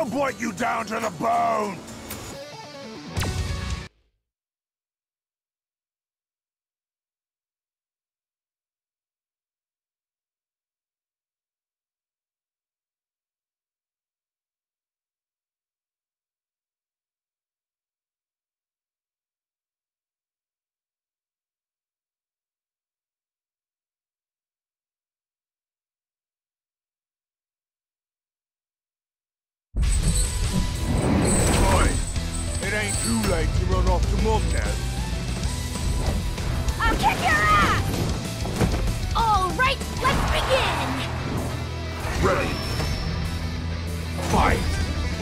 I'll bite you down to the bone! It ain't too late to run off to Mum now. I'll kick your ass! All right, let's begin! Ready. Fight!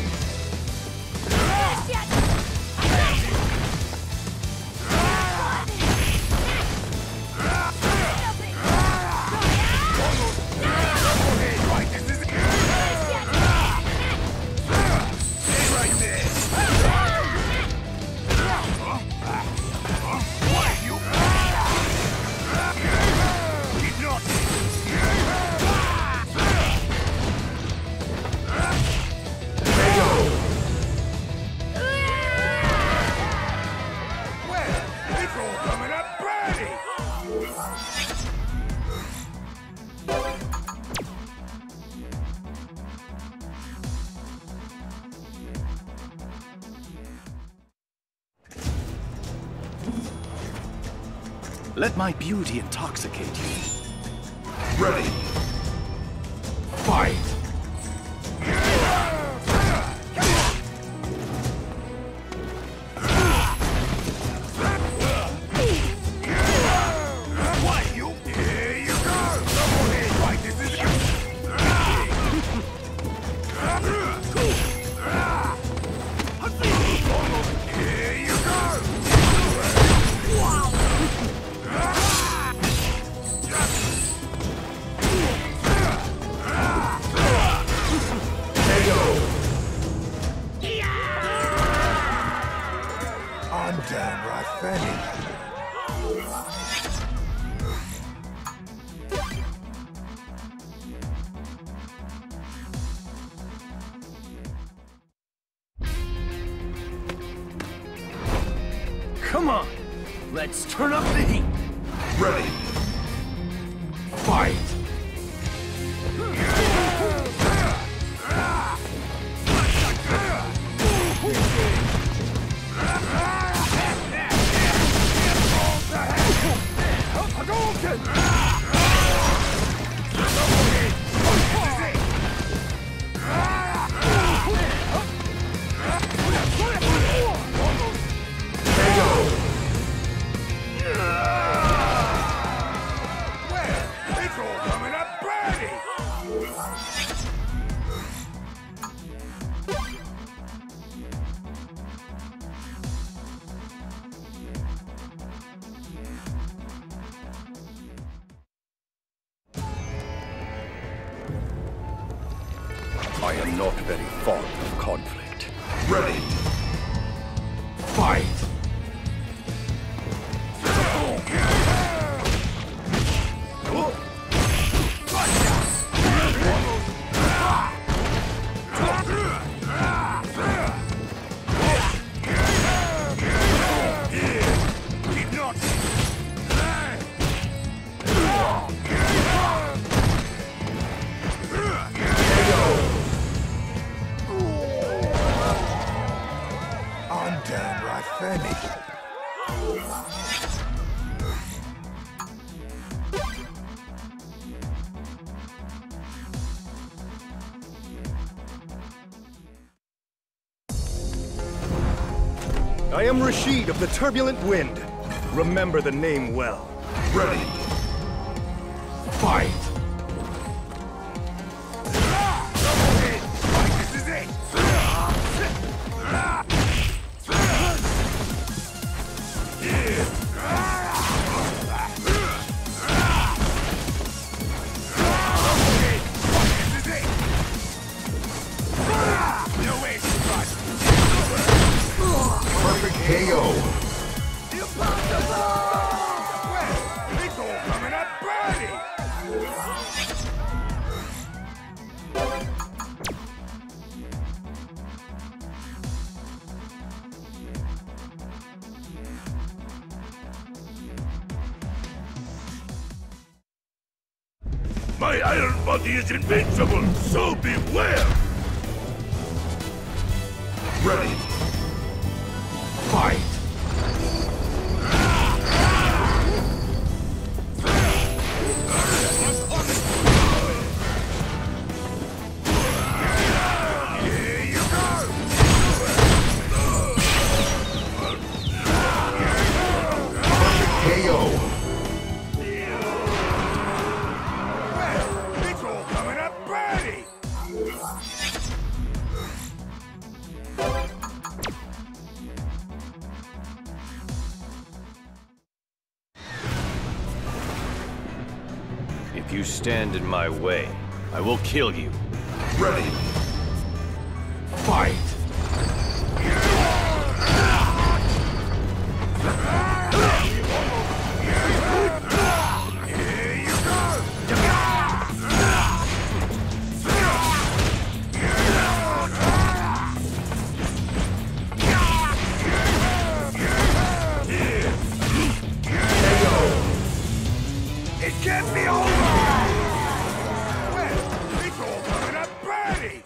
Let my beauty intoxicate you. Ready. Fight! I'm downright finished. Come on! Let's turn up the heat! Ready. Fight! I am not very fond of conflict. Ready. Fight! I'm downright finished. I am Rashid of the Turbulent Wind. Remember the name well. Ready. Fight! This is it! Perfect KO! Impossible! It's all coming up, Birdie! My iron body is invincible, so beware! Ready. Fight. It's all coming up, Birdie! If you stand in my way, I will kill you. Ready. Fight. It can't be over! Well, it's all coming up, Birdie!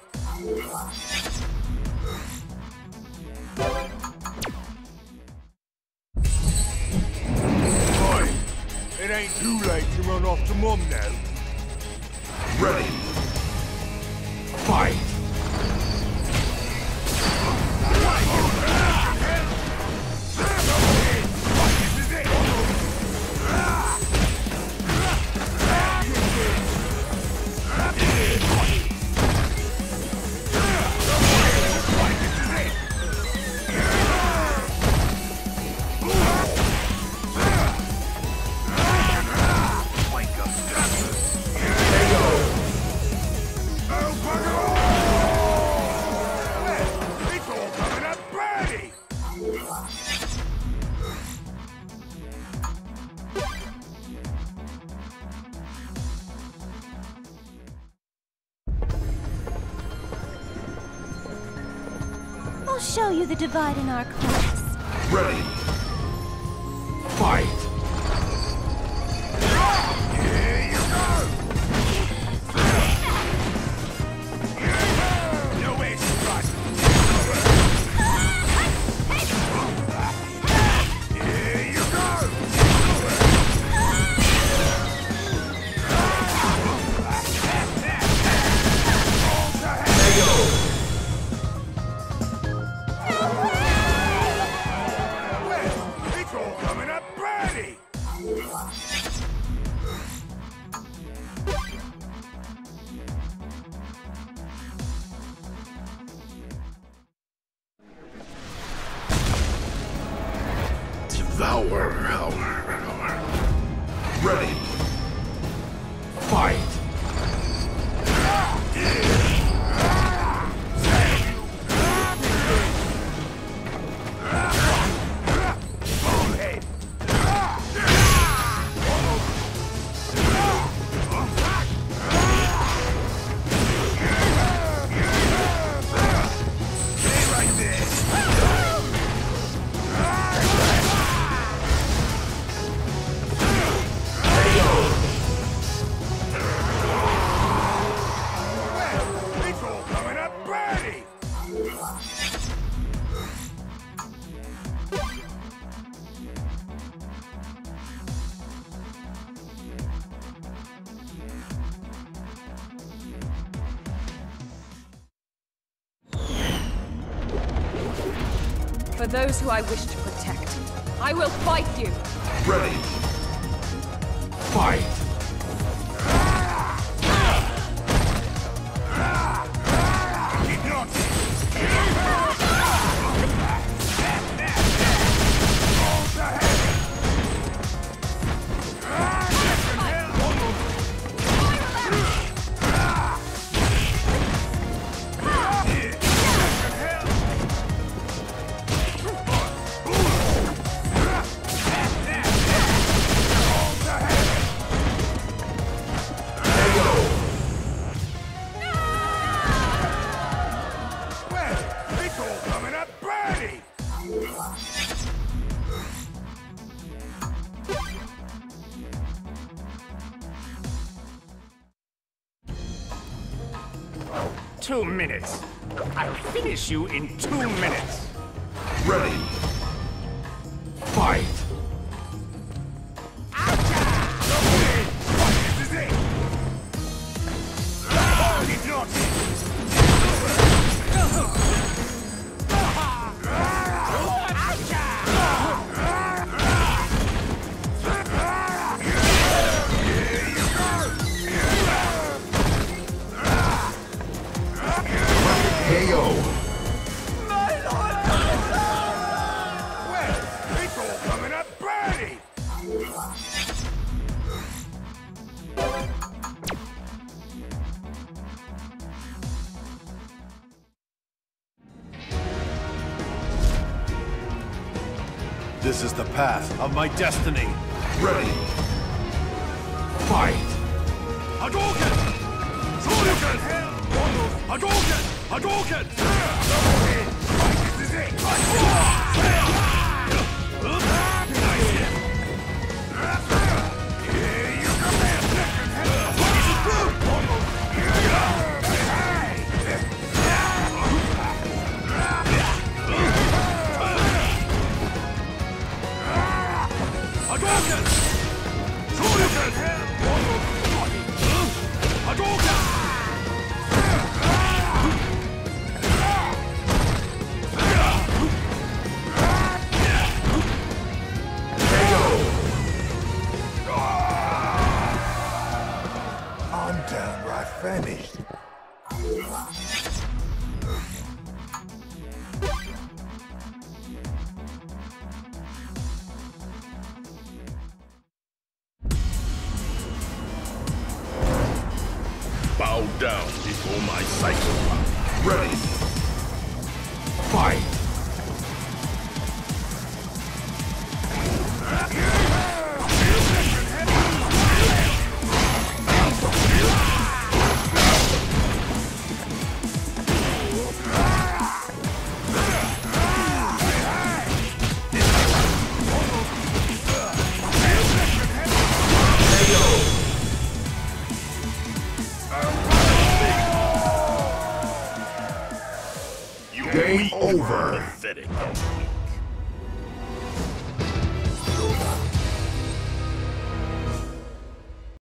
Boy, it ain't too late to run off to Mum now. Ready. Fight. It's all coming up, Birdie! I'll show you the divide in our class. Ready. Fight. Here you go! No way, Scott! Here you go! Well, it's all coming up, Birdie! Devour. Ready. Fight. Bonehead! Stay right there! Well, it's all coming up, Birdie! For those who I wish to protect, I will fight you! Ready. Fight. Keep knocking! 2 minutes. I'll finish you in 2 minutes. Ready. Fight. This is it. It's not. KO. Well, it's all coming up Birdie. This is the path of my destiny. Ready. Fight. Hadouken! Hadouken! Hadouken! Hadouken! This is it. Here you come. Hadouken! Hadouken! I'm downright famished. Bow down before my cycle. Ready. Fight. Game over. Pathetic.